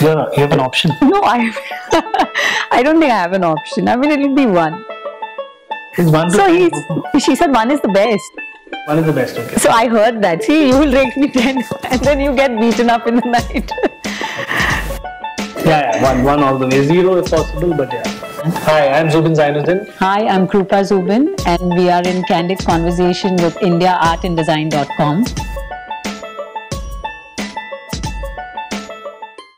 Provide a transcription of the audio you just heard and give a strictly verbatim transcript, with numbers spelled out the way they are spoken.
You're, you have an option. No, I I don't think I have an option. I mean, it'll be one. It's one to So ten. he's, she said one is the best. One is the best, okay. So I heard that. See, you will rate me ten and then you get beaten up in the night. Yeah, yeah, one, one all the way. Zero if possible, but yeah. Hi, I'm Zubin Zainuddin. Hi, I'm Krupa Zubin and we are in candid conversation with India Art and Design dot com.